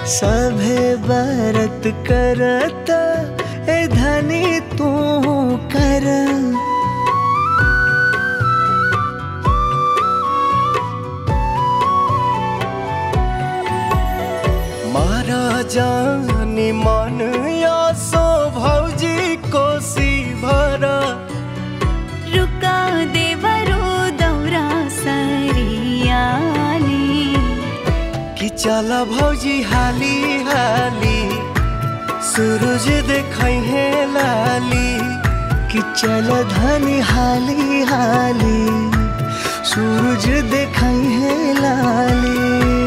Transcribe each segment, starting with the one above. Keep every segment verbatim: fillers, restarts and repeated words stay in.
सभे बरत करता ए धनी तू कर। मारा जानी मन या सो भौजी कोसी भरा। रुका देवरो दौरा सरियाली कि चला भौजी हाली हाली सूरज देखै है लाली। कि चल धनी हाली हाली सूरज देखै है लाली।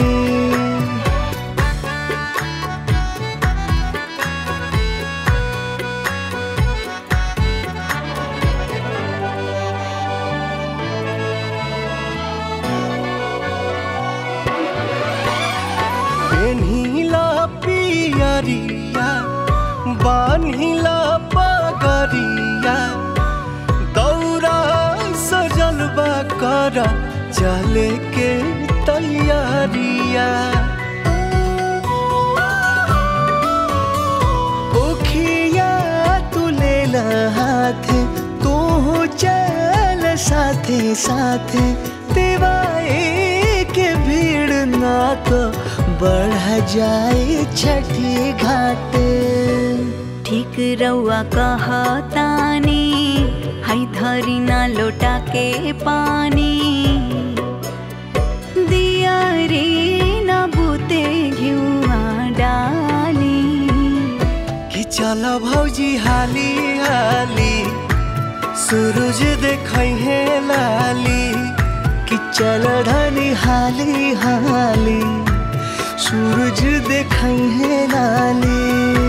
पेन्हिला पियरिया बान्हिला पगरिया। दौरा सजल बा कर चले के तैयारिया। ओखिया तू ले हाथे तू चल साथे साथे। देवाए के भीड़ ना तो बढ़ जाए छठी घाटे। ठीक रउआ कहतानी हाई धरी ना लोटा के पानी। दिया रे ना बूते घिउआ डाली। कि चला भौजी हाली हाली सूरज देखै है लाली। कि चल धनी हाली हाली सूरज देखै है लाली।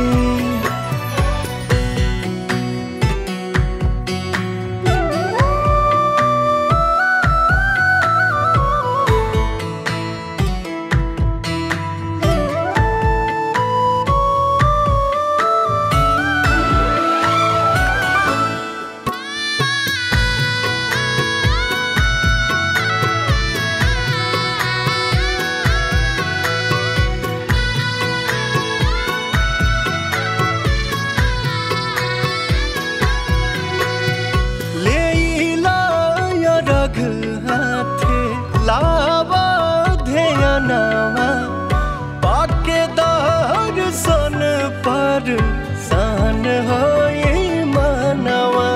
हाथे लावा ध्यानवा पाके दर्शन पर सान होए मनवा।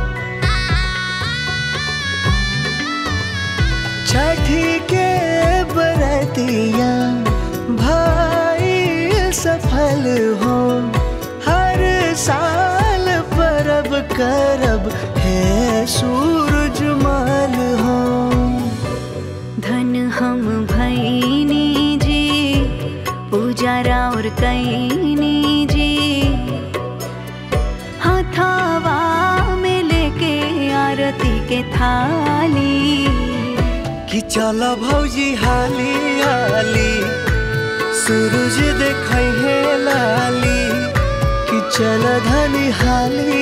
छठी के बरतिया भाई सफल हो। हर साल परब करब है सूरज माल हो। धन हम भैनी जी पूजारा और कैनी जी। हथवा में लेके आरती के थाली। कि चला भौजी हाली हाली सूरज देखै है लाली। कि चल धनी हाली